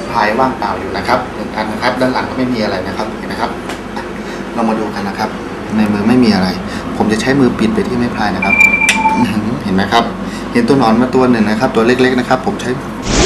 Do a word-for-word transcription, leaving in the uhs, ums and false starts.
พายว่างเปล่าอยู่นะครับหนึ่งอันนะครับด้านหลังก็ไม่มีอะไรนะครับเห็นไหมครับเรามาดูกันนะครับในมือไม่มีอะไรผมจะใช้มือปิดไปที่ไม้พายนะครับเห็นไหมครับเห็นตัวหนอนมาตัวหนึ่งนะครับตัวเล็กๆนะครับผมใช้